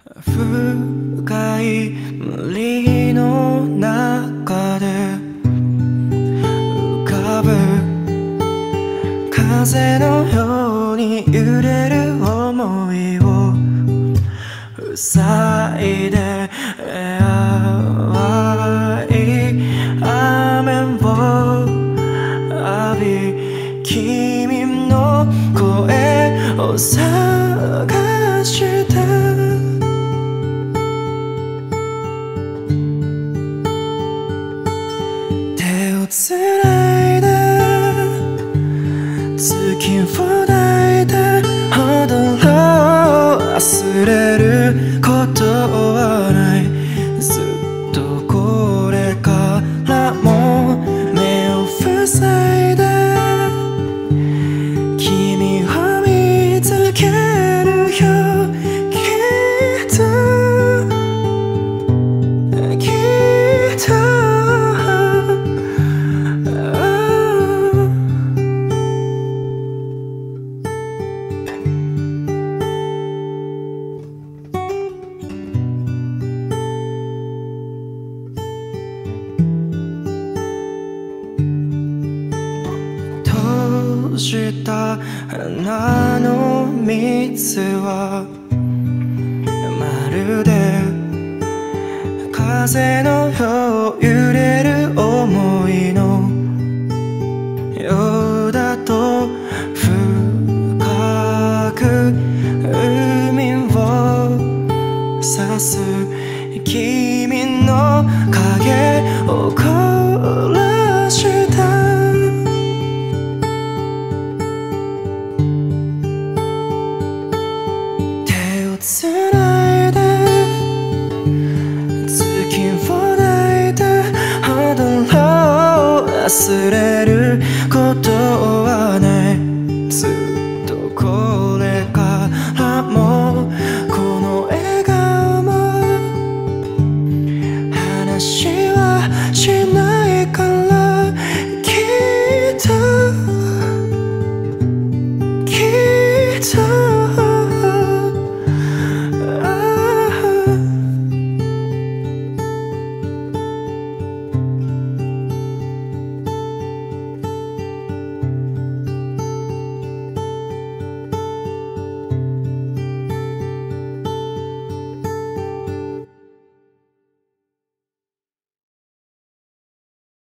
深い森の中で浮かぶ風のように揺れる想いを塞いで淡い雨を浴び君の声を探した手をつないで月を抱いて踊ろう忘れることはないずっとこれからも目を塞いで君を見つけるよきっときっと閉じた花の蜜はまるで風のよう揺れる想いのようだと深く海を指す君の影を凝らしたつないで月を抱いて踊ろう忘れることはない